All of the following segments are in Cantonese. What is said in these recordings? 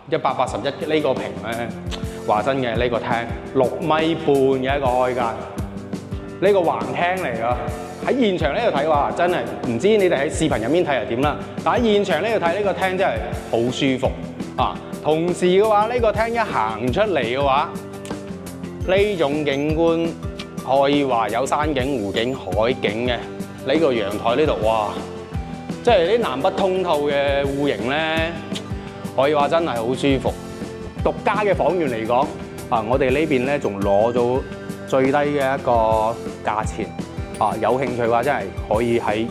181呢個坪咧，話真嘅呢個廳6米半嘅一個開間，呢個橫廳嚟㗎。喺現場呢度睇話，真係唔知你哋喺視頻入面睇係點啦。但喺現場呢度睇呢個廳真係好舒服啊！同時嘅話，呢個廳一行出嚟嘅話，呢種景觀可以話有山景、湖景、海景嘅。呢個陽台呢度，哇！即係啲南北通透嘅戶型咧，可以話真係好舒服。獨家嘅房源嚟講，啊，我哋呢邊咧仲攞咗最低嘅一個價錢。啊，有興趣嘅話，真係可以喺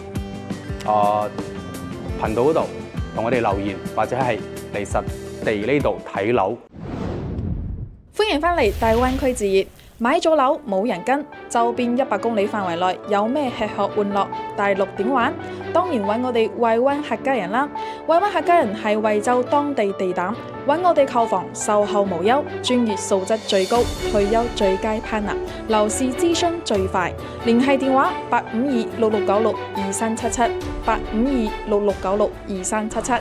頻道嗰度同我哋留言，或者係嚟實地呢度睇樓。 歡迎翻嚟大灣區置業，買咗樓冇人跟，周邊100公里範圍內有咩吃喝玩樂，大陸點玩？當然揾我哋惠灣客家人啦！惠灣客家人係惠州當地地膽，揾我哋購房售後無憂，專業素質最高，退休最佳 partner， 樓市諮詢最快，聯繫電話85266962377 85266962377。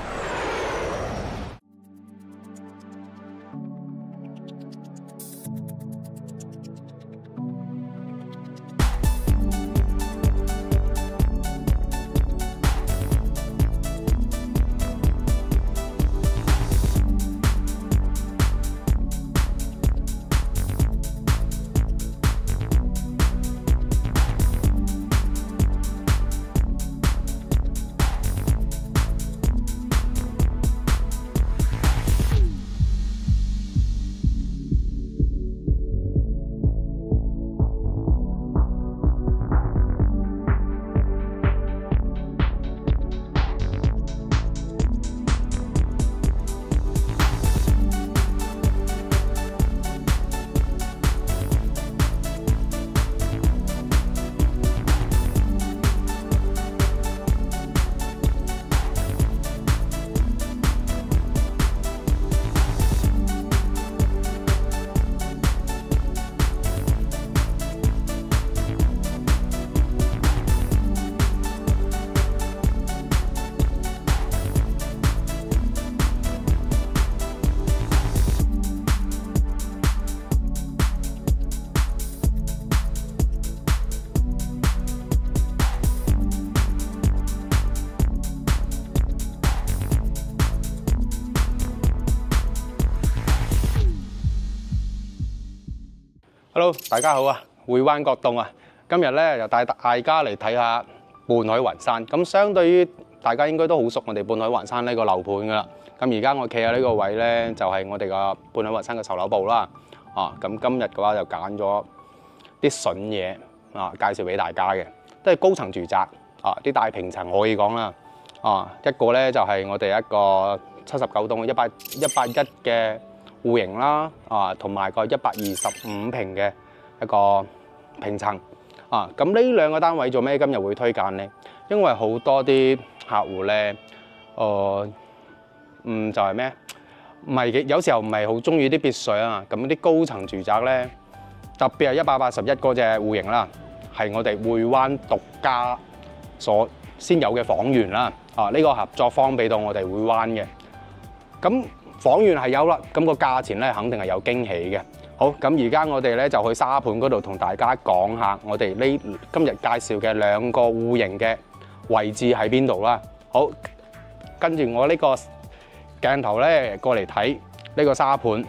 Hello， 大家好啊！匯灣角棟啊，今日咧就帶大家嚟睇下灵海雲山。咁相對於大家應該都好熟我哋灵海雲山呢個樓盤噶啦。咁而家我企喺呢個位咧，就係我哋個灵海雲山嘅售樓部啦。咁今日嘅話就揀咗啲筍嘢介紹俾大家嘅，都係高層住宅啲大平層可以講啦。一個咧就係我哋一個79棟181嘅戶型啦，同埋個125平嘅一個平層，咁呢兩個單位做咩今日會推介呢？因為好多啲客戶咧，就係咩？唔係有時候唔係好中意啲別墅啊，咁啲高層住宅咧，特別係181嗰隻戶型啦，係我哋匯灣獨家所先有嘅房源啦，呢個合作方俾到我哋匯灣嘅，咁。房源係有啦，咁個價錢咧肯定係有驚喜嘅。好，咁而家我哋咧就去沙盤嗰度同大家講下我哋今日介紹嘅兩個戶型嘅位置喺邊度啦。好，跟住我呢個鏡頭咧過嚟睇呢個沙盤，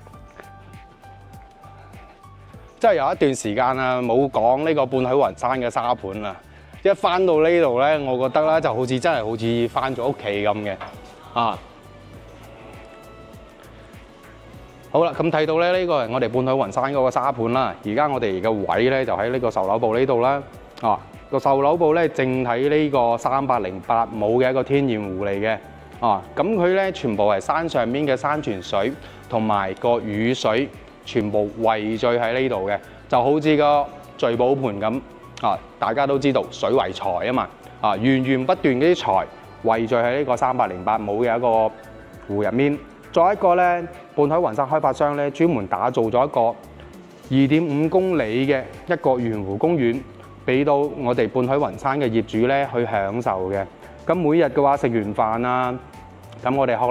真係有一段時間啊冇講呢個灵海雲山嘅沙盤啦。一翻到呢度咧，我覺得咧就好似真係好似翻咗屋企咁嘅好啦，咁睇到咧，呢個係我哋灵海雲山嗰個沙盤啦。而家我哋嘅位咧就喺呢個售樓部呢度啦。個售樓部咧正喺呢個308畝嘅一個天然湖嚟嘅。咁佢咧全部係山上邊嘅山泉水同埋個雨水，全部匯聚喺呢度嘅，就好似個聚寶盆咁。大家都知道水為財啊嘛。源源不斷嗰啲財匯聚喺呢個308畝嘅一個湖入面。再一個咧，灵海雲山開發商咧專門打造咗一個2.5公里嘅一個園湖公園，俾到我哋灵海雲山嘅業主咧去享受嘅。咁每日嘅話食完飯啊，咁我哋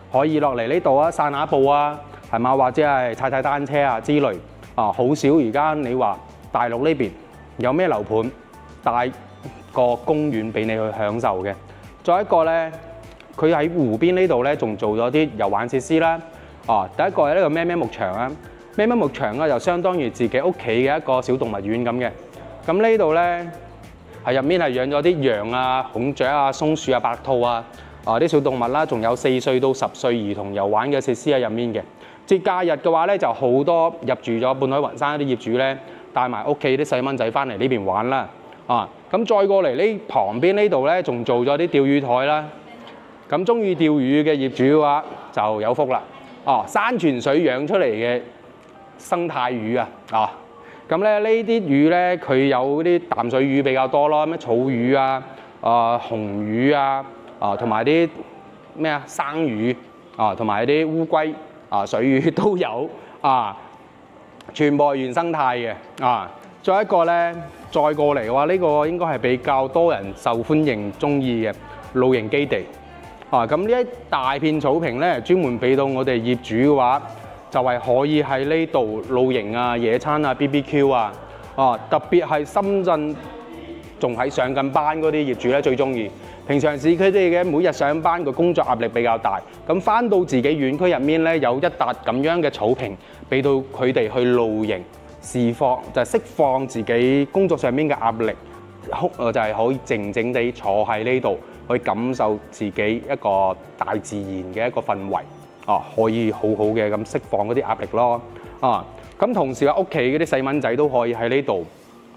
可以落嚟呢度啊，散下步啊，係嘛？或者係踩踩單車啊之類啊。好少而家你話大陸呢邊有咩樓盤大個公園俾你去享受嘅。再一個咧，佢喺湖邊呢度咧，仲做咗啲遊玩設施啦。第一個係呢個咩咩牧場啊，咩咩牧場啊，就相當於自己屋企嘅一個小動物園咁嘅。咁呢度咧係入面係養咗啲羊啊、孔雀啊、松鼠啊、白兔啊，啲小動物啦，仲有4歲到10歲兒童遊玩嘅設施喺入面嘅。節假日嘅話咧，就好多入住咗半海雲山啲業主咧，帶埋屋企啲細蚊仔翻嚟呢邊玩啦。咁再過嚟呢旁邊呢度咧，仲做咗啲釣魚台啦。咁中意釣魚嘅業主嘅話就有福啦。山泉水養出嚟嘅生態魚啊，咁咧呢啲魚咧，佢有啲淡水魚比較多咯，咩草魚啊、紅魚啊、同埋啲咩啊生魚同埋啲烏龜水魚都有全部係原生態嘅再一個咧，再過嚟嘅話，呢個應該係比較多人受歡迎、中意嘅露營基地。咁呢一大片草坪咧，專門俾到我哋業主嘅話，就係可以喺呢度露營啊、野餐啊、BBQ 啊。特別係深圳仲喺上緊班嗰啲業主咧，最中意。平常時佢哋嘅每日上班個工作壓力比較大，咁翻到自己園區入面咧，有一笪咁樣嘅草坪，俾到佢哋去露營釋放，就係釋放自己工作上面嘅壓力，就係可以靜靜地坐喺呢度，去感受自己一個大自然嘅一個氛圍，可以好好嘅咁釋放嗰啲壓力咯。咁同時屋企嗰啲細蚊仔都可以喺呢度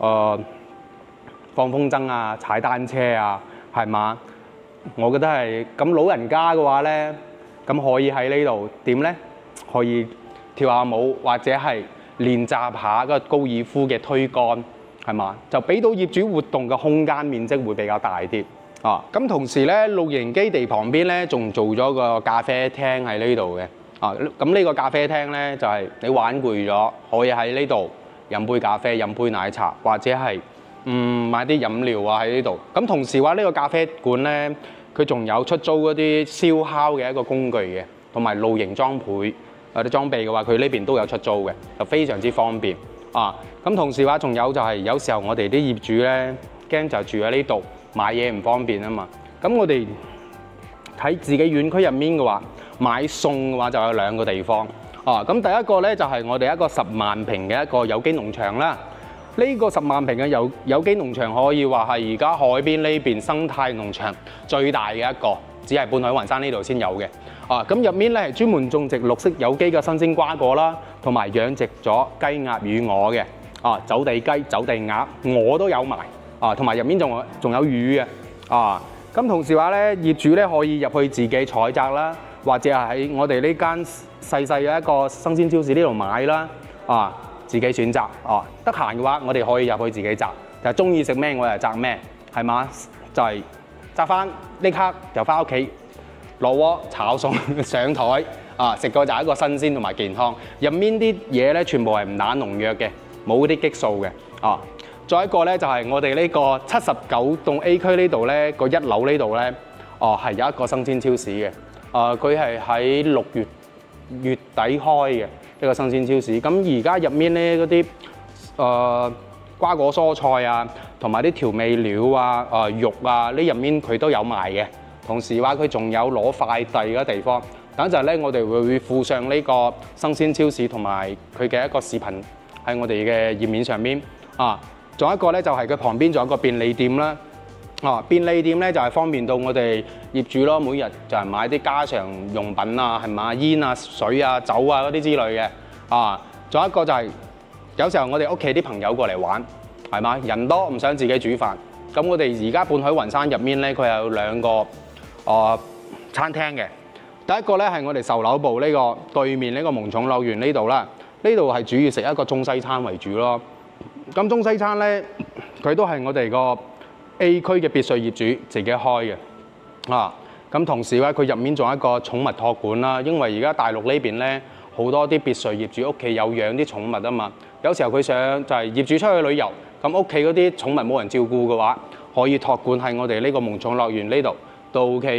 放風箏啊、踩單車啊，係嘛？我覺得係咁。老人家嘅話咧，咁可以喺呢度點咧？可以跳下舞，或者係練習下嗰個高爾夫嘅推桿，係嘛？就俾到業主活動嘅空間面積會比較大啲。咁同時咧，露營基地旁邊咧，仲做咗個咖啡廳喺呢度嘅。咁呢個咖啡廳咧，就係你玩攰咗，可以喺呢度飲杯咖啡、飲杯奶茶，或者係買啲飲料啊喺呢度。咁同時話呢個咖啡館咧，佢仲有出租嗰啲燒烤嘅一個工具嘅，同埋露營裝備啲裝備嘅話，佢呢邊都有出租嘅，就非常之方便。咁同時話仲有就係有時候我哋啲業主咧，驚就住喺呢度買嘢唔方便啊嘛。咁我哋喺自己園區入面嘅話，買餸嘅話就有2個地方。咁第一個咧就係我哋一個10萬坪嘅一個有機農場啦。呢個10萬坪嘅有機農場可以話係而家海邊呢邊生態農場最大嘅一個，只係半海雲山呢度先有嘅。咁入面咧係專門種植綠色有機嘅新鮮瓜果啦，同埋養殖咗雞鴨魚鵝嘅。走地雞、走地鴨，鵝都有埋。同埋入面仲有魚嘅。咁同時話咧，業主咧可以入去自己採摘啦，或者係喺我哋呢間細細嘅一個生鮮超市呢度買啦。自己選擇。得閒嘅話，我哋可以入去自己摘，就係中意食咩我就摘咩，係嘛？就係摘翻呢刻就翻屋企攞鍋炒餸上台，食個就係一個新鮮同埋健康。入面啲嘢咧全部係唔打農藥嘅，冇啲激素嘅。再一個咧就係我哋呢個79棟 A 區呢度咧個1樓呢度咧，係有一個生鮮超市嘅。佢係喺6月底開嘅一個生鮮超市。咁而家入面咧嗰啲瓜果蔬菜啊，同埋啲調味料啊、肉啊，呢入面佢都有賣嘅。同時話佢仲有攞快遞嘅地方。等陣咧，我哋會附上呢個生鮮超市同埋佢嘅一個視頻喺我哋嘅頁面上面。仲有一個咧，就係佢旁邊仲有一個便利店啦。便利店咧就係方便到我哋業主咯，每日就係買啲家常用品啊，係嘛，煙啊、水啊、酒啊嗰啲之類嘅。仲有一個就係有時候我哋屋企啲朋友過嚟玩，係嘛，人多唔想自己煮飯。咁我哋而家半海雲山入面咧，佢有2個餐廳嘅。第一個咧係我哋售樓部呢個對面呢個蒙寵樂園呢度啦，呢度係主要食一個中西餐為主咯。咁中西餐咧，佢都係我哋個 A 區嘅別墅業主自己開嘅。咁同時咧，佢入面仲有一個寵物託管啦，因為而家大陸呢邊咧好多啲別墅業主屋企有養啲寵物啊嘛，有時候佢想就係業主出去旅遊，咁屋企嗰啲寵物冇人照顧嘅話，可以託管喺我哋呢個蒙寵樂園呢度都 OK 嘅。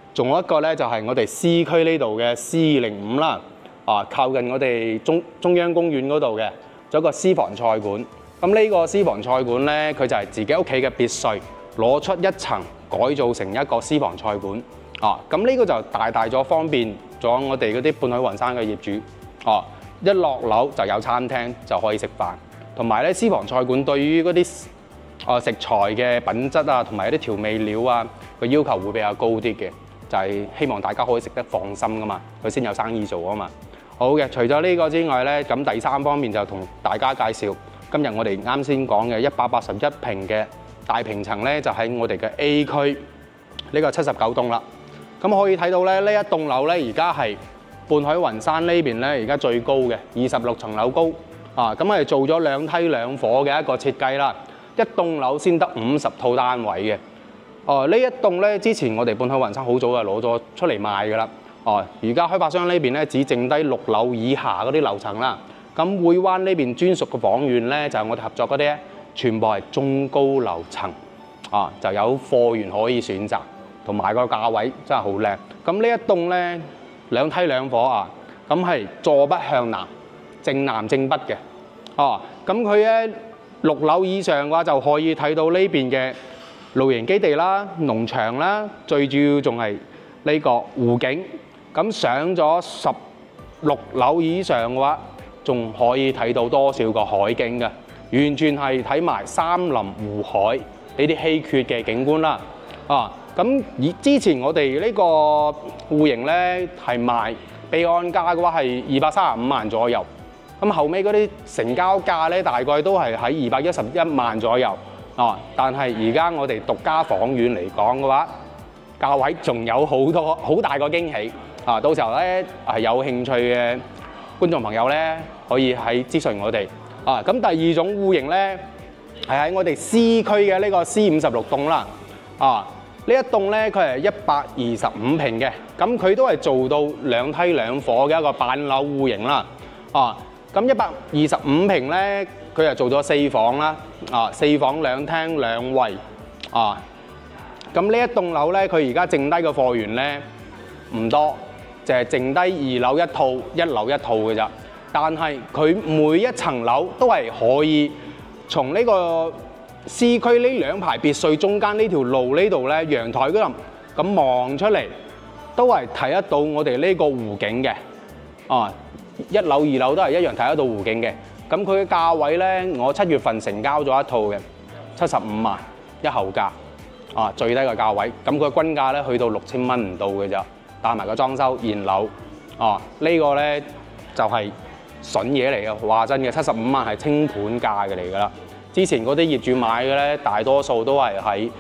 仲有一個咧就係我哋 C 區呢度嘅 C205啦，靠近我哋中央公園嗰度嘅，仲有一個私房菜館。咁呢個私房菜館咧，佢就係自己屋企嘅別墅攞出一層改造成一個私房菜館。咁呢個就大咗方便咗我哋嗰啲半海雲山嘅業主。一落樓就有餐廳就可以食飯，同埋咧私房菜館對於嗰啲食材嘅品質啊，同埋一啲調味料啊個要求會比較高啲嘅，就係希望大家可以食得放心噶嘛，佢先有生意做啊嘛。好嘅，除咗呢個之外咧，咁第三方面就同大家介紹今日我哋啱先講嘅181平嘅大平層咧，就喺我哋嘅 A 區呢個79棟啦。咁可以睇到咧，呢一棟樓咧而家係半海雲山呢邊咧，而家最高嘅26層樓高咁係做咗兩梯兩伙嘅一個設計啦。一棟樓先得50套單位嘅。呢一棟咧，之前我哋半海雲山好早就攞咗出嚟賣㗎啦。而家開發商呢邊咧只剩低6樓以下嗰啲樓層啦。咁匯灣呢邊專屬嘅房源咧，就係我哋合作嗰啲咧，全部係中高樓層就有貨源可以選擇，同埋個價位真係好靚。咁呢一棟咧兩梯兩伙咁係坐北向南，正南正北嘅。咁佢咧6樓以上嘅話就可以睇到呢邊嘅露營基地啦、農場啦，最主要仲係呢個湖景。咁上咗16樓以上嘅話，仲可以睇到多少個海景嘅，完全係睇埋山林湖海呢啲稀缺嘅景觀啦。咁之前我哋呢個戶型咧係賣備案價嘅話係235萬左右，咁後尾嗰啲成交價咧大概都係喺211萬左右。但係而家我哋獨家房源嚟講嘅話，價位仲有好大個驚喜。到時候咧係有興趣嘅觀眾朋友咧，可以喺諮詢我哋。咁第二種戶型咧係喺我哋 C 區嘅呢個 C56棟啦。呢一棟咧佢係125平嘅，咁佢都係做到兩梯兩伙嘅一個板樓戶型啦。咁125平咧，佢係做咗4房啦。4房2廳2衛。咁呢一棟樓咧，佢而家剩低嘅貨源咧唔多，就係剩低2樓1套、1樓1套嘅咋。但係佢每一層樓都係可以從呢個 C 區呢兩排別墅中間呢條路呢度咧，陽台嗰度咁望出嚟，都係睇得到我哋呢個湖景嘅。1樓2樓都係一樣睇得到湖景嘅。咁佢嘅價位咧，我7月份成交咗一套嘅75萬一後價。最低嘅價位。咁佢嘅均價咧去到6000蚊唔到嘅咋，帶埋個裝修現樓。呢個咧就係筍嘢嚟嘅，話真嘅，75萬係清盤價嘅嚟㗎啦。之前嗰啲業主買嘅咧，大多數都係喺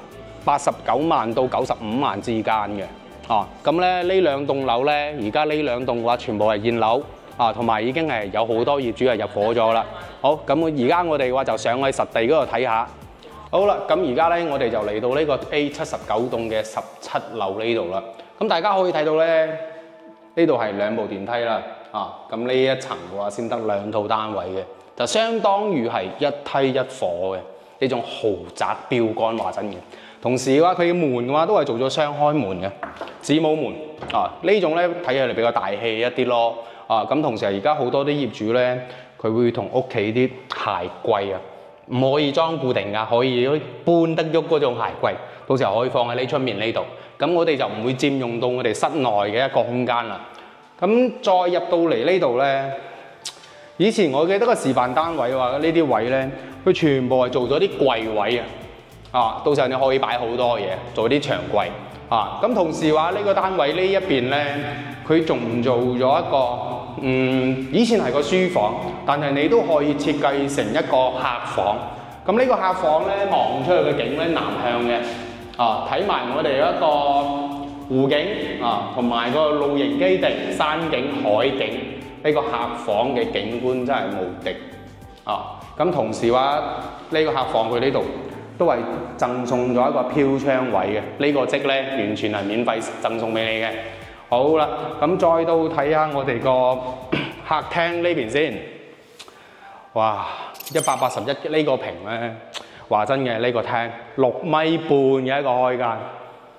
89萬到95萬之間嘅。咁咧呢兩棟樓咧，而家呢兩棟嘅話，全部係現樓。同埋已經係有好多業主係入伙咗啦。好，咁而家我哋嘅話就上去實地嗰度睇下。好啦，咁而家咧我哋就嚟到呢個 A79棟嘅17樓呢度啦。咁大家可以睇到咧，呢度係2部電梯啦。咁呢一層嘅話先得2套單位嘅，就相當於係一梯一伙嘅呢種豪宅標杆，話真嘅。同時嘅話，佢嘅門嘅話都係做咗雙開門嘅子母門。呢種咧睇起嚟比較大氣一啲咯。咁同時而家好多啲業主咧，佢會同屋企啲鞋櫃唔可以裝固定㗎，可以搬得喐嗰種鞋櫃，到時候可以放喺呢出面呢度。咁我哋就唔會佔用到我哋室內嘅一個空間啦。咁再入到嚟呢度咧，以前我記得個示範單位話呢啲位咧，佢全部係做咗啲櫃位到時候你可以擺好多嘢，做啲長櫃。咁同時話呢個單位呢一邊咧，佢仲做咗一個以前係個書房，但係你都可以設計成一個客房。咁呢個客房咧，望出去嘅景咧南向嘅，睇埋我哋一個湖景同埋個露營基地、山景、海景，呢個客房嘅景觀真係無敵。咁同時話呢個客房佢呢度都係贈送咗一個飄窗位嘅，呢個則咧完全係免費贈送俾你嘅。好啦，咁再到睇下我哋個客廳呢邊先。哇，181呢個平咧，話真嘅呢個廳6米半嘅一個開間，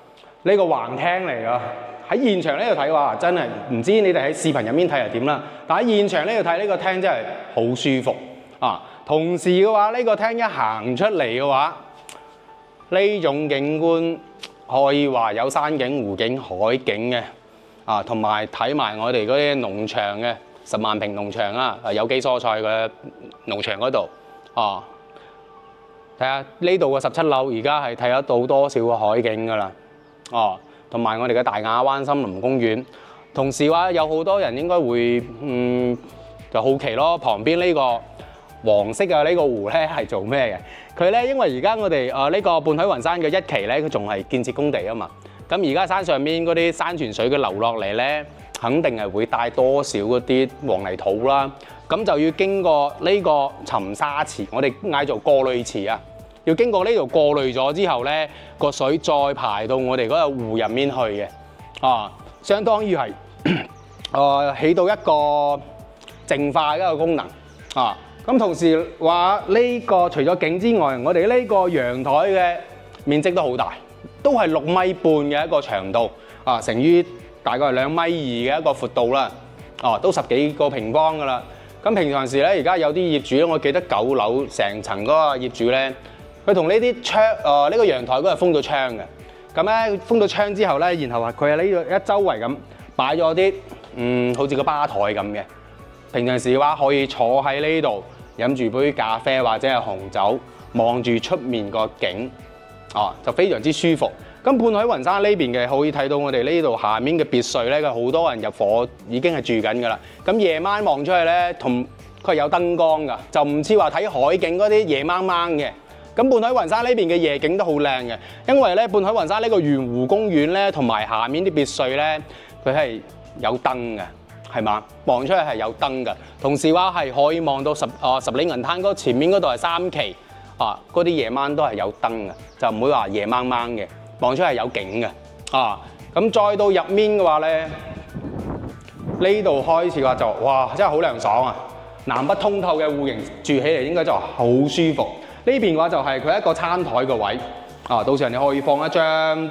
呢個橫廳嚟㗎。喺現場呢度睇話，真係唔知你哋喺視頻入面睇係點啦。但喺現場呢度睇呢個廳真係好舒服啊！同時嘅話，呢個廳一行出嚟嘅話，呢種景觀可以話有山景、湖景、海景嘅啊，同埋睇埋我哋嗰啲農場嘅10萬坪農場啦，有機蔬菜嘅農場嗰度啊。睇下呢度嘅17樓，而家係睇得到多少個海景㗎啦，哦，同埋我哋嘅大亞灣森林公園。同時話有好多人應該會就好奇咯，旁邊呢個黃色嘅呢個湖咧係做咩嘅？佢咧因為而家我哋呢個半海雲山嘅1期咧，佢仲係建設工地啊嘛。咁而家山上面嗰啲山泉水嘅流落嚟咧，肯定係會帶多少嗰啲黃泥土啦。咁就要經過呢個沉沙池，我哋嗌做過濾池啊。要經過呢度過濾咗之後咧，個水再排到我哋嗰個湖入面去嘅，啊，相當於係起到一個淨化嘅一個功能啊。咁同時話呢個除咗景之外，我哋呢個陽台嘅面積都好大，都係6米半嘅一個長度啊，乘於大概係2.2米嘅一個闊度啦，哦，都10幾個平方噶啦。咁平常時咧，而家有啲業主咧，我記得9樓成層嗰個業主咧，佢同呢啲窗呢個陽台嗰度封咗窗嘅。咁咧封咗窗之後咧，然後話佢喺呢度一周圍咁擺咗啲好似個吧台咁嘅。平常時嘅話可以坐喺呢度飲住杯咖啡或者係紅酒，望住出面個景，就非常之舒服。咁半海雲山呢邊嘅可以睇到我哋呢度下面嘅別墅咧，佢好多人入伙已經係住緊㗎啦。咁夜晚望出去咧，佢係有燈光㗎，就唔似話睇海景嗰啲夜掹掹嘅。咁半海雲山呢邊嘅夜景都好靚嘅，因為咧半海雲山呢個圓湖公園咧，同埋下面啲別墅咧，佢係有燈嘅，係嘛？望出去係有燈嘅，同時話係可以望到十里銀灘嗰前面嗰度係3期啊，嗰啲夜晚都係有燈嘅，就唔會話夜掹掹嘅。望出係有景嘅啊！咁再到入面嘅話咧，呢度開始話就哇，真係好涼爽啊！南北通透嘅戶型住起嚟應該就好舒服。呢邊嘅話就係佢一個餐台個位啊，到時你可以放一張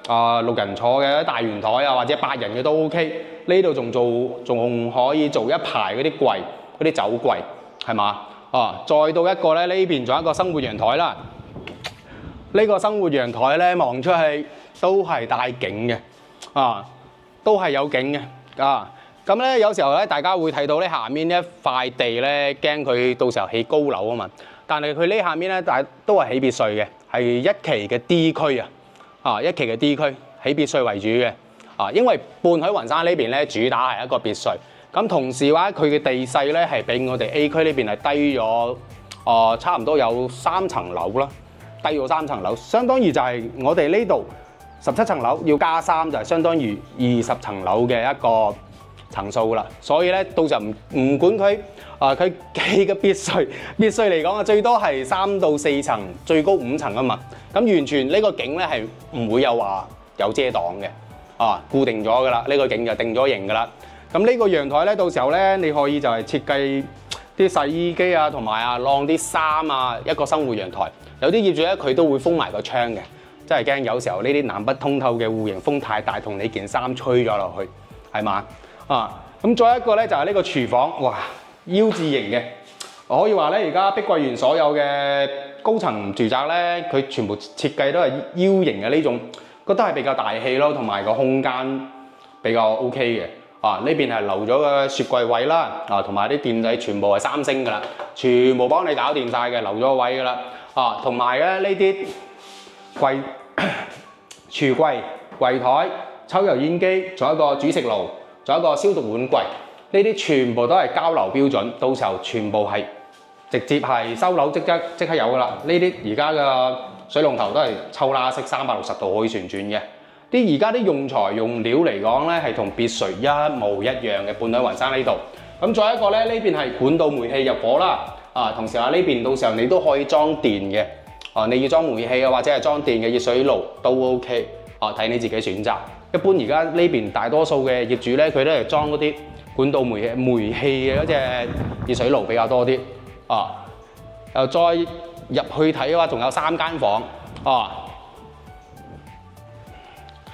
6人坐嘅大圓台啊，或者8人嘅都 OK。呢度仲可以做一排嗰啲櫃，嗰啲酒櫃係嘛？再到一個咧，呢邊仲有一個生活陽台啦。呢個生活陽台咧，望出去都係帶景嘅，都係有景嘅，咁咧有時候咧，大家會睇到咧下面呢一塊地咧，驚佢到時候起高樓啊嘛。但係佢呢下面咧，都係起別墅嘅，係1期嘅 D 區啊，1期嘅 D 區起別墅為主嘅，因為半海雲山呢邊咧主打係一個別墅，咁同時話佢嘅地勢咧係比我哋 A 區呢邊係低咗，差唔多有3層樓啦。低咗3層樓，相當於就係我哋呢度17層樓要加3，就係相當於20層樓嘅一個層數啦。所以咧，到時候唔管佢佢起嘅別墅嚟講啊，最多係3到4層，最高5層啊嘛。咁完全呢個景咧係唔會有話有遮擋嘅，固定咗噶啦，呢個景就定咗型噶啦。咁呢個陽台咧，到時候咧你可以就係設計啲洗衣機啊，同埋晾啲衫啊，一個生活陽台。有啲業主咧，佢都會封埋個窗嘅，真係驚有時候呢啲南北通透嘅戶型風太大，同你件衫吹咗落去，係嘛？咁再一個咧就係呢個廚房，哇，U 字型嘅，可以話咧而家碧桂園所有嘅高層住宅咧，佢全部設計都係 U 型嘅呢種，覺得係比較大氣咯，同埋個空間比較 OK 嘅。呢邊係留咗個雪櫃位啦，同埋啲電掣全部係3星噶啦，全部幫你搞掂晒嘅，留咗位噶啦。同埋咧呢啲櫃、櫥櫃、櫃台、抽油煙機，仲有一個煮食爐，仲有一個消毒碗櫃，呢啲全部都係交流標準，到時候全部係直接係收樓即刻有噶啦。呢啲而家嘅水龍頭都係抽拉式360度可以旋轉嘅。而家啲用材用料嚟講咧，係同別墅一模一樣嘅。半海雲山呢度，咁再一個咧，呢邊係管道煤氣入伙啦。同時話呢邊到時候你都可以裝電嘅，你要裝煤氣啊，或者係裝電嘅熱水爐都 OK，睇你自己選擇。一般而家呢邊大多數嘅業主咧，佢都係裝嗰啲管道煤氣嘅嗰隻熱水爐比較多啲。又再入去睇嘅話，仲有3間房，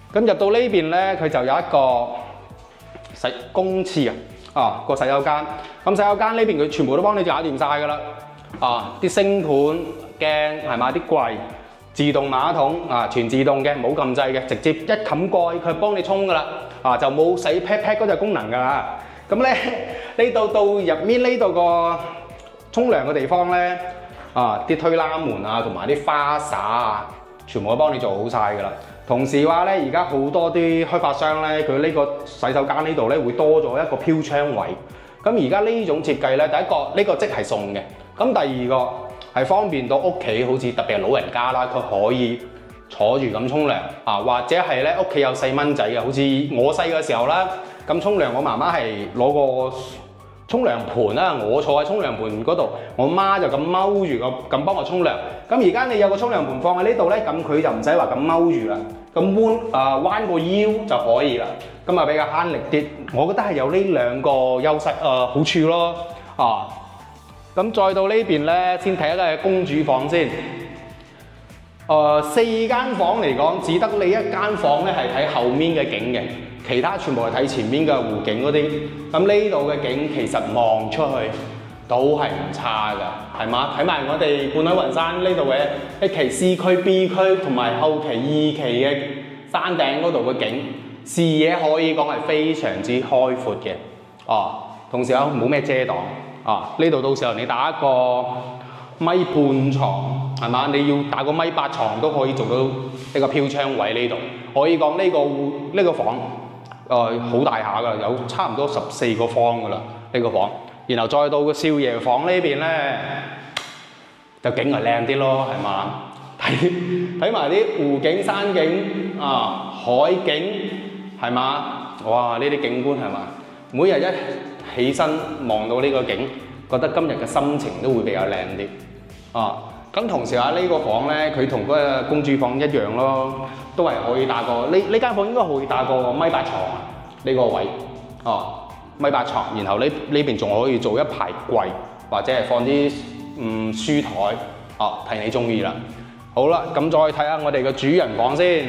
咁入到呢邊咧，佢就有一個公廁個洗手間。咁洗手間呢邊佢全部都幫你搞掂晒㗎啦。啲星盤鏡係嘛，啲櫃自動馬桶全自動嘅，冇撳掣嘅，直接一冚蓋佢幫你沖㗎啦。就冇洗 pat pat 嗰隻功能㗎啦。咁咧呢度到入面呢度個沖涼嘅地方咧，啲推拉門同埋啲花灑全部都幫你做好晒㗎啦。同時話咧，而家好多啲開發商咧，佢呢個洗手間呢度咧會多咗一個飄窗位。咁而家呢種設計咧，第一個呢個即係送嘅。咁第二個係方便到屋企，好似特別係老人家啦，佢可以坐住咁沖涼或者係咧屋企有細蚊仔嘅，好似我細嘅時候啦，咁沖涼我媽媽係攞個沖涼盤啦，我坐喺沖涼盤嗰度，我媽就咁踎住咁幫我沖涼。咁而家你有個沖涼盤放喺呢度咧，咁佢就唔使話咁踎住啦，咁彎個腰就可以啦，咁比較慳力啲。我覺得係有呢兩個優勢好處咯。咁再到呢邊咧，先睇一個公主房先。4間房嚟講，只得你一間房咧係睇後面嘅景嘅，其他全部係睇前面嘅湖景嗰啲。咁呢度嘅景其實望出去都係唔差㗎，係嘛？睇埋我哋半海雲山呢度嘅一期 C 區、B 區同埋後期2期嘅山頂嗰度嘅景，視野可以講係非常之開闊嘅。同時冇咩遮擋。呢度到時候你打一個米半床係嘛？你要打個米8床都可以做到一個飄窗位呢度。可以講呢個房好大下㗎，有差唔多14個方㗎啦呢個房。然後再到個少爺房呢邊咧，就景係靚啲咯，係嘛？睇埋啲湖景、山景海景係嘛？哇！呢啲景觀係嘛？每日一起身望到呢個景，覺得今日嘅心情都會比較靚啲。咁同時呢個房咧，佢同嗰個公主房一樣咯，都係可以打個呢間房應該可以打個米8床呢個位。米8床，然後呢邊仲可以做一排櫃，或者係放啲書台，睇你中意啦。好啦，咁再睇下我哋嘅主人房先。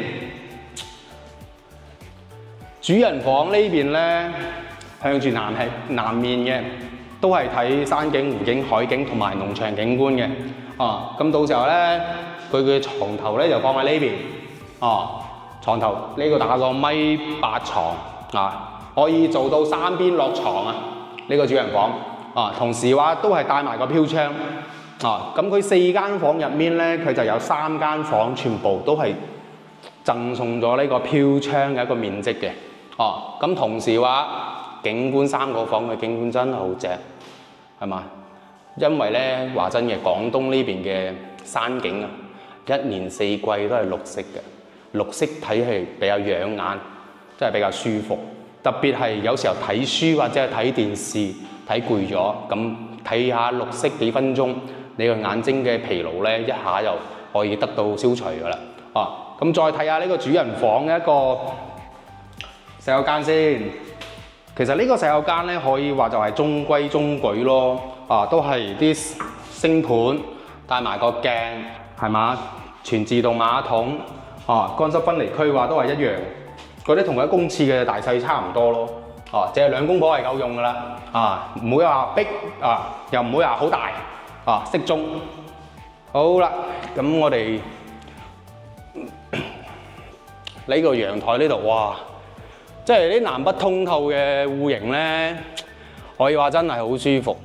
主人房呢邊咧，向住南面嘅，都係睇山景、湖景、海景同埋農場景觀嘅。咁到時候咧，佢嘅床頭咧就放喺呢邊。床頭呢個打個米8床可以做到3邊落床呢個主人房。同時話都係帶埋個飄窗。咁佢4間房入面咧，佢就有3間房全部都係贈送咗呢個飄窗嘅一個面積嘅。咁同時話景觀3個房嘅景觀真係好正，係嘛？因為咧話真嘅，廣東呢邊嘅山景一年4季都係綠色嘅，綠色睇係比較養眼，真係比較舒服。特別係有時候睇書或者係睇電視睇攰咗，咁睇下綠色幾分鐘，你個眼睛嘅疲勞咧一下就可以得到消除㗎啦。咁再睇下呢個主人房嘅一個洗手間先。其實呢個洗手間咧可以話就係中規中矩咯。都係啲星盤帶埋個鏡係嘛，全自動馬桶。乾濕分離區話都係一樣。嗰啲同佢公廁嘅大細差唔多咯，淨係2公婆係夠用㗎啦，唔會話逼又唔會話好大，適中。好啦，咁我哋呢個陽台呢度，哇，即係啲南北通透嘅戶型咧，可以話真係好舒服。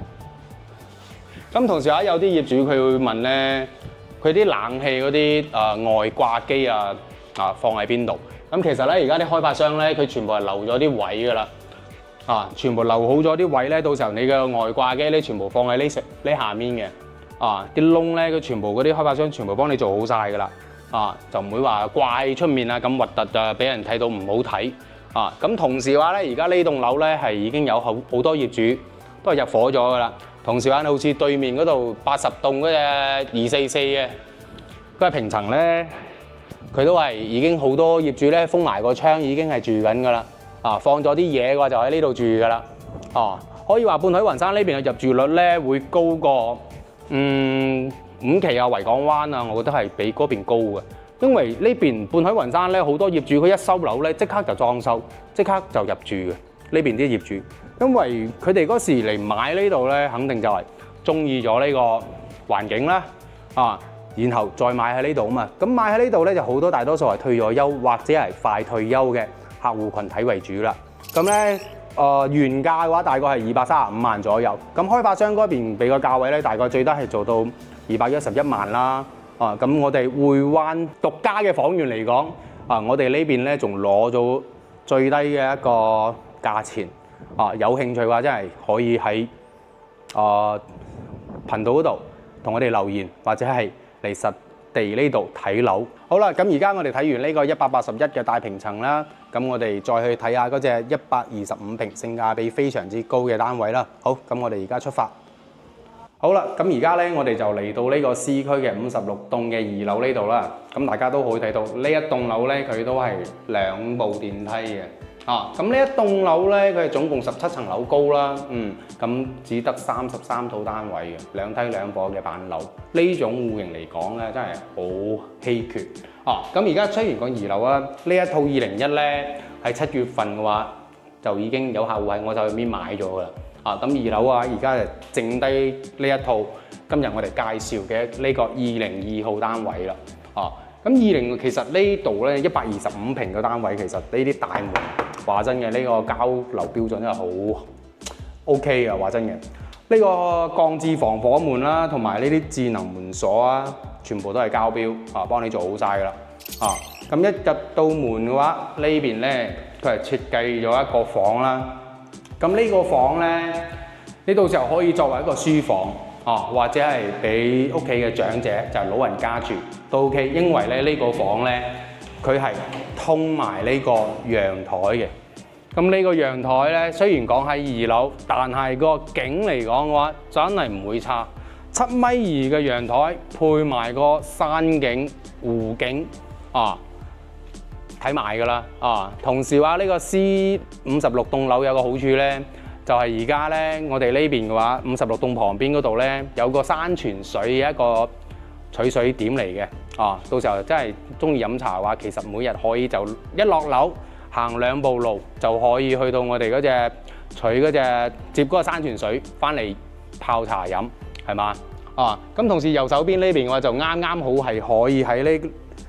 咁同時有啲業主佢會問咧，佢啲冷氣嗰啲外掛機放喺邊度？咁其實咧，而家啲開發商咧，佢全部係留咗啲位㗎啦，全部留好咗啲位咧，到時候你嘅外掛機咧，全部放喺呢下面嘅，啲窿咧，佢全部嗰啲開發商全部幫你做好晒㗎啦，就唔會話掛喺出面咁核突俾人睇到唔好睇，咁同時話咧，而家呢棟樓咧係已經有好多業主都係入伙咗㗎啦，同時話好似對面嗰度80棟嗰隻244嘅，嗰個平層咧。佢都係已經好多業主咧封埋個窗，已經係住緊㗎啦。放咗啲嘢嘅話就喺呢度住㗎啦。可以話半海雲山呢邊嘅入住率咧會高過5期維港灣我覺得係比嗰邊高嘅。 因為呢邊半海雲山咧好多業主佢一收樓咧即刻就裝修，即刻就入住嘅呢邊啲業主，因為佢哋嗰時嚟買呢度咧，肯定就係中意咗呢個環境啦，然後再買喺呢度啊嘛。咁買喺呢度咧就好多大多數係退咗休或者係快退休嘅客戶群體為主啦。咁咧原價嘅話大概係235萬左右，咁開發商嗰邊俾個價位咧大概最低係做到211萬啦。咁我哋匯灣獨家嘅房源嚟講，我哋呢邊咧仲攞咗最低嘅一個價錢。有興趣嘅話，真係可以喺頻道嗰度同我哋留言，或者係嚟實地呢度睇樓。好啦，咁而家我哋睇完呢個181嘅大平層啦，咁我哋再去睇下嗰隻125平性價比非常之高嘅單位啦。好，咁我哋而家出發。好啦，咁而家咧我哋就嚟到呢個 C 區嘅56棟嘅2樓呢度啦。咁大家都可以睇到呢一棟樓咧，佢都係2部電梯嘅。咁呢一棟樓咧，佢係總共17層樓高啦。咁只得33套單位嘅2梯2房嘅板樓，呢種戶型嚟講咧，真係好稀缺。咁而家雖然講2樓啊，呢一套201咧喺7月份嘅話就已經有客戶喺我手入面買咗噶啦。咁2樓啊，而家就剩低呢一套今日我哋介紹嘅呢個202號單位啦。咁20其實呢度咧125平嘅單位，其實呢啲大門話真嘅，呢個交樓標準真係好 OK 嘅，話真嘅。呢個鋼製防火門啦，同埋呢啲智能門鎖啊，全部都係交標幫你做好晒噶啦。咁一入到門嘅話，呢邊咧佢係設計咗一個房啦。咁呢個房咧，你到時候可以作為一個書房，或者係俾屋企嘅長者，就係老人家住都 OK。因為咧呢個房咧，佢係通埋呢個陽台嘅。咁呢個陽台咧，雖然講喺2樓，但係個景嚟講嘅話，真係唔會差。7.2米嘅陽台配埋個山景、湖景，睇埋㗎啦。同時話呢個 C56棟樓有個好處咧，就係而家咧我哋呢邊嘅話，56棟旁邊嗰度咧有個山泉水嘅一個取水點嚟嘅。到時候真係中意飲茶嘅話，其實每日可以就一落樓行2步路就可以去到我哋嗰隻取嗰隻接嗰個山泉水翻嚟泡茶飲，係嘛？咁同時右手邊呢邊嘅話就啱啱好係可以喺呢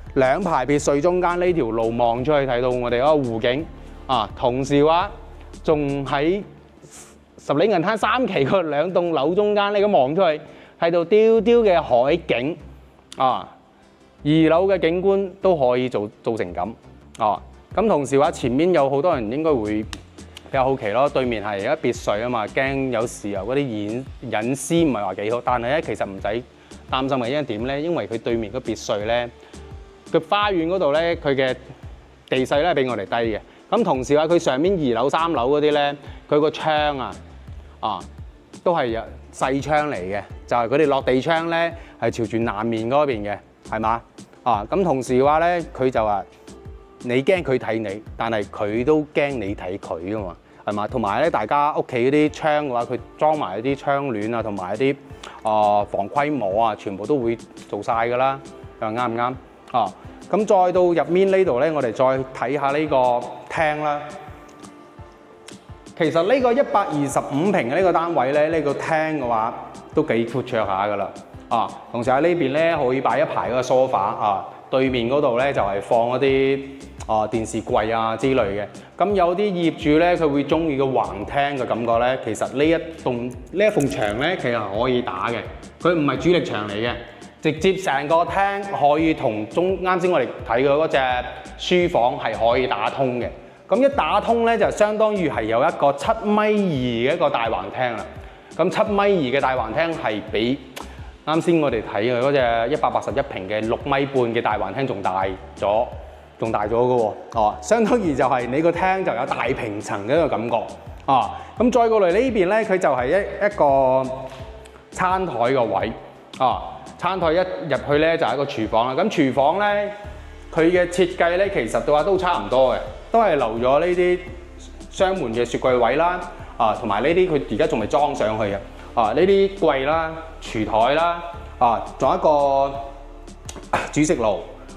2排別墅中間呢條路望出去睇到我哋嗰個湖景。同時話仲喺十里銀灘3期個2棟樓中間，你咁望出去睇到雕雕嘅海景。2樓嘅景觀都可以做成咁。咁同時話前面有好多人應該會比較好奇咯，對面係一別墅啊嘛，驚有時候嗰啲隱私唔係話幾好，但係咧其實唔使擔心嘅，因為點咧？因為佢對面個別墅咧，佢花園嗰度咧，佢嘅地勢咧比我哋低嘅。咁同時話佢上面2樓、3樓嗰啲咧，佢個窗都係細窗嚟嘅，就係佢哋落地窗咧係朝住南面嗰邊嘅，係嘛？咁同時嘅話咧，佢就話你驚佢睇你，但係佢都驚你睇佢噶嘛，係嘛？同埋咧，大家屋企嗰啲窗嘅話，佢裝埋一啲窗簾啊，同埋一啲防窺膜啊，全部都會做晒噶啦，又啱唔啱？咁再到入面呢度咧，我哋再睇下呢個廳啦。其實呢個125平嘅呢個單位咧，呢個廳嘅話都幾闊綽下噶啦。同時喺呢邊咧可以擺一排嗰個梳化，對面嗰度咧就係放一啲電視櫃啊之類嘅。咁有啲業主咧，佢會中意個橫廳嘅感覺咧，其實呢一埲牆咧，其實可以打嘅，佢唔係主力牆嚟嘅，直接成個廳可以同啱先我哋睇嘅嗰隻書房係可以打通嘅。咁一打通咧，就相當於係有一個7.2米嘅一個大橫廳啦。咁7.2米嘅大橫廳係比啱先我哋睇嘅嗰隻181平嘅6.5米嘅大橫廳仲大咗嘅喎。相當於就係你個廳就有大平層嘅一個感覺。咁再過嚟呢邊咧，佢就係一個餐台個位。餐台一入去咧就係一個廚房啦。咁廚房咧，佢嘅設計咧其實嘅話都差唔多嘅，都係留咗呢啲雙門嘅雪櫃位啦。同埋呢啲佢而家仲未裝上去嘅。呢啲櫃啦、廚台啦，仲有一個煮食爐，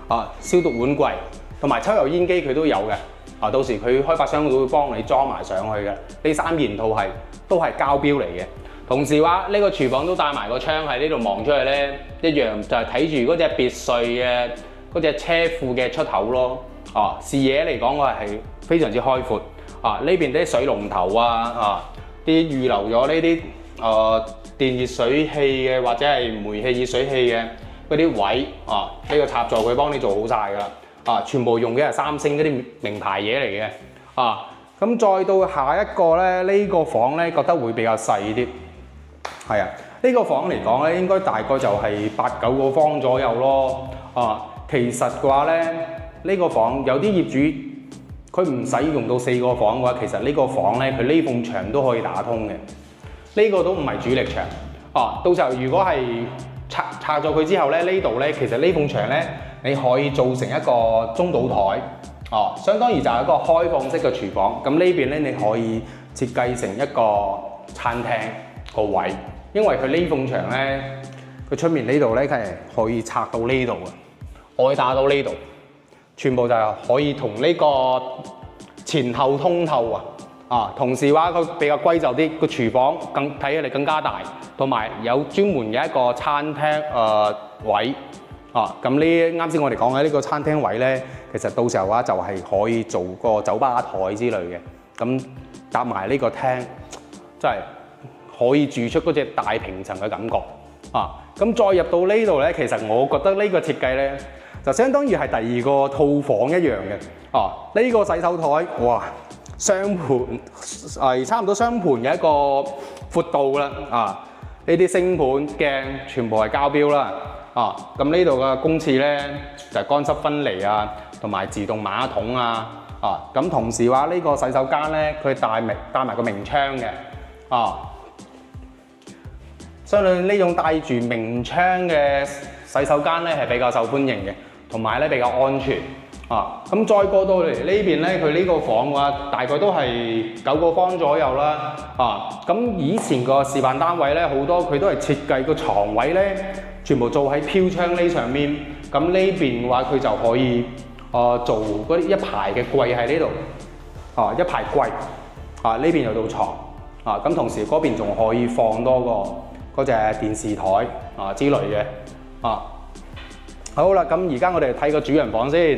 消毒碗櫃同埋抽油煙機佢都有嘅。到時佢開發商都會幫你裝埋上去嘅。呢3件套都係膠標嚟嘅。同時話呢個廚房都帶埋個窗喺呢度望出去咧，一樣就係睇住嗰隻別墅嘅嗰隻車庫嘅出口咯。視野嚟講我係非常之開闊。呢邊啲水龍頭啲預留咗呢啲電熱水器嘅或者係煤氣熱水器嘅嗰啲位呢個插座佢幫你做好晒㗎啦。全部用嘅係三星嗰啲名牌嘢嚟嘅。咁再到下一個咧，呢個房咧覺得會比較細啲。係啊，呢個房嚟講咧，應該大概就係8、9個方左右咯。其實嘅話咧，呢個房有啲業主佢唔使用到4個房嘅話，其實呢個房咧佢呢埲牆都可以打通嘅。呢個都唔係主力牆。到時候如果係拆咗佢之後咧，呢度咧其實呢埲牆咧你可以做成一個中島台。相當於就係一個開放式嘅廚房。咁呢邊咧你可以設計成一個餐廳個位，因為佢呢埲牆咧，佢出面呢度咧佢係可以拆到呢度嘅，外打到呢度，全部就係可以同呢個前後通透同時話佢比較歸就啲，個廚房睇起嚟更加大，同埋有專門嘅一個餐廳位。咁呢啱先我哋講嘅呢個餐廳位咧，其實到時候嘅話就係可以做個酒吧台之類嘅，咁搭埋呢個廳，真係可以住出嗰隻大平層嘅感覺。咁再入到呢度咧，其實我覺得呢個設計咧，就相當於係第2個套房一樣嘅。呢個洗手台，哇，雙盤係差唔多雙盤嘅一個闊度啦。呢啲星盤鏡全部係膠標啦。咁呢度嘅公廁咧就係乾濕分離同埋自動馬桶咁同時話呢個洗手間咧，佢帶埋個明窗嘅。相信呢種帶住明窗嘅洗手間咧係比較受歡迎嘅，同埋咧比較安全。咁再過到嚟呢邊咧，佢呢個房嘅話大概都係9個方左右啦。咁以前個示範單位咧，好多佢都係設計個床位咧，全部做喺飄窗呢上面。咁呢邊嘅話，佢就可以做嗰啲一排嘅櫃喺呢度。一排櫃。呢邊有道床。咁同時嗰邊仲可以放多個嗰隻電視台之類嘅。好啦，咁而家我哋睇個主人房先。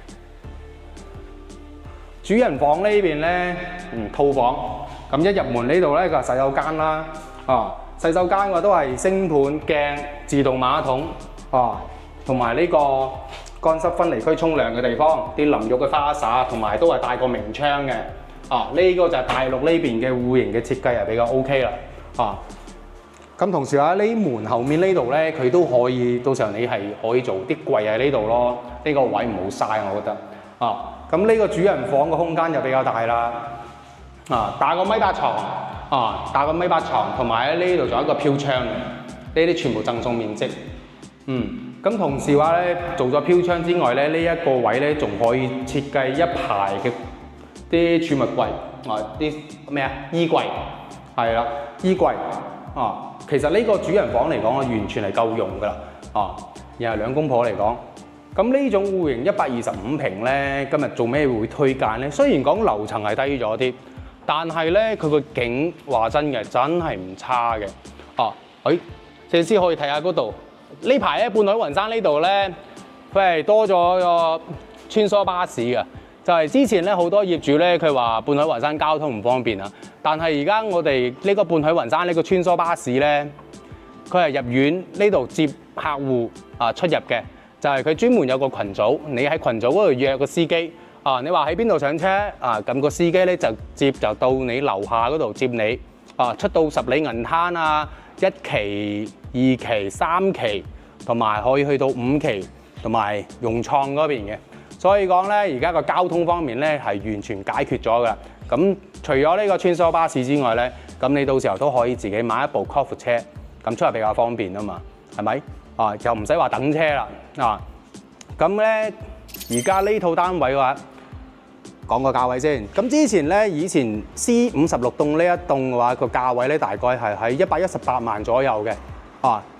主人房呢邊咧，套房。咁一入門呢度咧，個洗手間啦。洗手間嘅都係星盤鏡、自動馬桶，同埋呢個乾濕分離區沖涼嘅地方，啲淋浴嘅花灑，同埋都係帶個明窗嘅。呢個就係大陸呢邊嘅戶型嘅設計係比較 OK 啦。咁同時呢門後面呢度咧，佢都可以，到時候你係可以做啲櫃喺呢度咯。呢個位唔好嘥，我覺得。咁呢個主人房嘅空間就比較大啦。大個米八床，大個米八床，同埋呢度仲有一個飄窗嘅，呢啲全部贈送面積。咁同時話咧，做咗飄窗之外咧，呢一個位咧仲可以設計一排嘅啲儲物櫃，啲咩衣櫃，係啦，衣櫃。其實呢個主人房嚟講，完全係夠用㗎啦。又係兩公婆嚟講。咁呢種戶型125平咧，今日做咩會推介咧？雖然講樓層係低咗啲，但係咧佢個景話真嘅，真係唔差嘅。謝師可以睇下嗰度。呢排咧半海雲山呢度咧，佢係多咗個穿梭巴士嘅。就係之前咧好多業主咧，佢話半海雲山交通唔方便啊。但係而家我哋呢個半海雲山呢個穿梭巴士咧，佢係入院呢度接客戶出入嘅。就係佢專門有個群組，你喺群組嗰度約個司機，你話喺邊度上車，咁個司機咧就到你樓下嗰度接你，出到十里銀灘1期、2期、3期，同埋可以去到5期，同埋融創嗰邊嘅。所以講咧，而家個交通方面咧係完全解決咗㗎。咁除咗呢個穿梭巴士之外咧，咁你到時候都可以自己買一部 Golf 車，咁出嚟比較方便啊嘛，係咪？就唔使話等車啦。咁咧而家呢套單位嘅話，講個價位先。咁之前咧，以前 C56棟呢一棟嘅話，個價位咧大概係喺118萬左右嘅。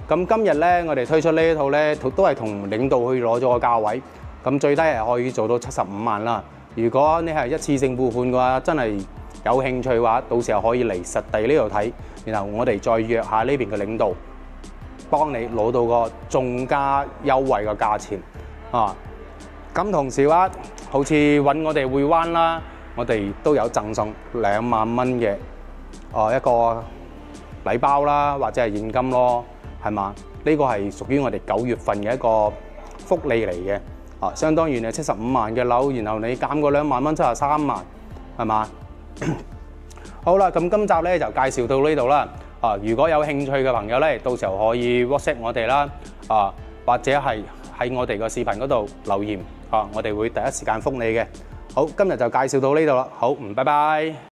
咁今日咧，我哋推出呢一套咧，都係同領導去攞咗個價位，咁最低係可以做到75萬啦。如果你係一次性付款嘅話，真係有興趣嘅話，到時候可以嚟實地呢度睇，然後我哋再約下呢邊嘅領導，幫你攞到個仲加優惠嘅價錢啊！咁同時話，好似揾我哋匯灣啦，我哋都有贈送2萬蚊嘅一個禮包啦，或者係現金咯，係嘛？呢個係屬於我哋9月份嘅一個福利嚟嘅。相當於你75萬嘅樓，然後你減個2萬蚊，73萬，係嘛？好啦，咁今集咧就介紹到呢度啦。如果有興趣嘅朋友咧，到時候可以 WhatsApp 我哋啦，或者係喺我哋個視頻嗰度留言，我哋會第一時間覆你嘅。好，今日就介紹到呢度啦。好，拜拜。